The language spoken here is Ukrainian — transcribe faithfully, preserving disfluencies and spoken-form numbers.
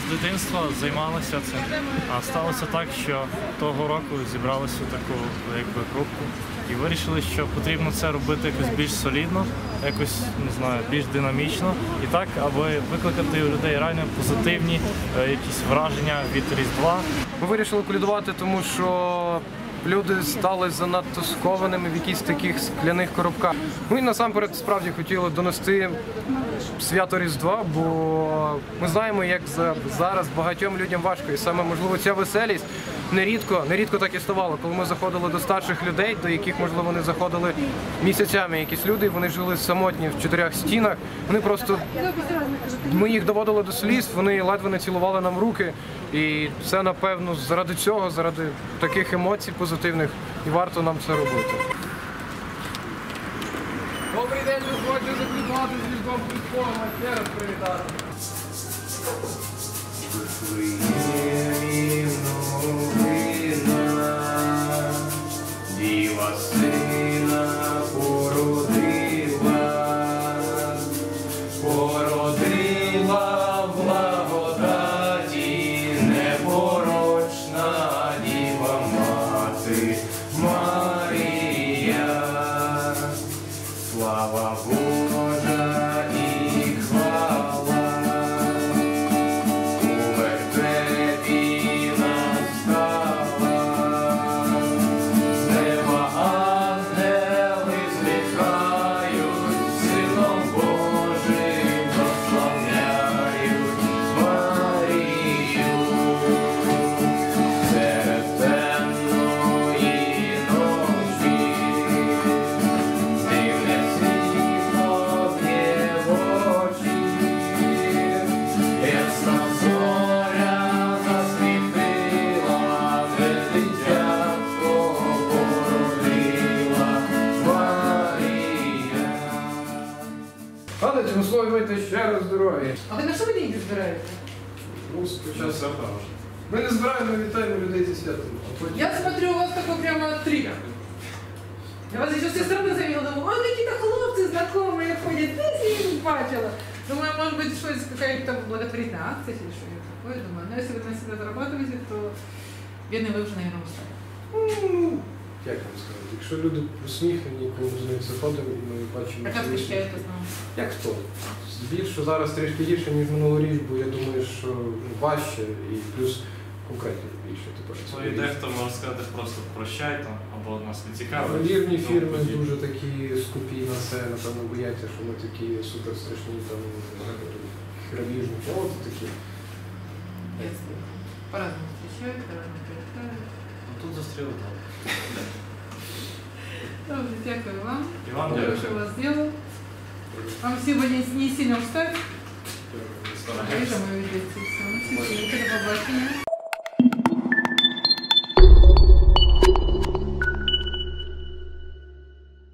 з дитинства займалися цим. А сталося так, що того року зібралися в таку якби, групку і вирішили, що потрібно це робити якось більш солідно, якось, не знаю, більш динамічно. І так, аби викликати у людей реально позитивні е, якісь враження від Різдва. Ми вирішили колядувати, тому що люди стали занадто скованими в якісь таких скляних коробках. Ми насамперед справді хотіли донести свято Різдва, бо ми знаємо, як зараз багатьом людям важко. І саме, можливо, ця веселість нерідко, нерідко так і ставало, коли ми заходили до старших людей, до яких, можливо, не заходили місяцями якісь люди, вони жили самотні в чотирьох стінах. Вони просто, ми їх доводили до сліз, вони ледве не цілували нам руки. І це, напевно, заради цього, заради таких емоцій позитивних, і варто нам це робити. Добрий день, дозвольте заквітувати з Різдвом Христовим, а ще раз привітати. Діва сина породила, породила в благодаті непорочна Діва Мати Марія. Слава Божа і хвала, у вертепі настала, з неба ангели злітають, Сином Божим прославляють Марію. Серед темної ночі дивне світло б'є в очі, ясна зоря засвітила, де дитятко породила Марія. Але змисловуйте ще раз здоров'я. А ви на що ви деньги збираєте? Ну, спочатку. Ми не збираємо, ми вітаємо людей зі святом. А потім- Я смотрю, у вас такой прямо триггер. Я вас еще с стороны заметила, думаю, ой, какие-то хлопцы знакомые ходят, я их не бачила. Думаю, может быть, что это какая-то благотворительная акция или что-то такое. Думаю, но если вы на себя зарабатываете, то бедный вы уже, наверное, устали. Ну, як вам сказати, якщо люди усміхнені, коли ми з них заходимо, і ми бачимо... А как вы считаете, знаю? Як хто? Більше зараз трішки гірше, ніж минулоріч, бо я думаю, що важче і плюс конкретно більше тепер. Ну, і дехто може сказати просто прощай там, або нас не цікавить. Вірні фірми Тому дуже такі скупі на це, напевно, бояться, що ми такі супер страшні, там, грабіжні, от такі. Я слышу. По-разному встречают, по-разному приезжают. Ну, тут зустріли так. Добре, дякую вам. І вам Хорошего дякую. вас дела. Вам сегодня не сильно устать. Стараємося. Поэтому видите, все. До побачення.